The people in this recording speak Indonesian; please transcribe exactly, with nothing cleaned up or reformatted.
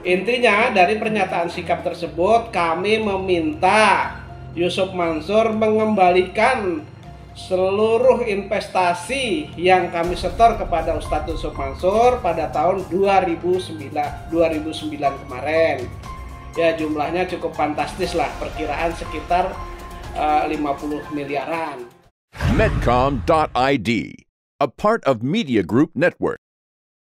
Intinya dari pernyataan sikap tersebut kami meminta Yusuf Mansur mengembalikan seluruh investasi yang kami setor kepada Ustadz Yusuf Mansur pada tahun dua ribu sembilan kemarin. Ya, jumlahnya cukup fantastis lah, perkiraan sekitar uh, lima puluh miliaran. Medcom dot I D, a part of Media Group Network.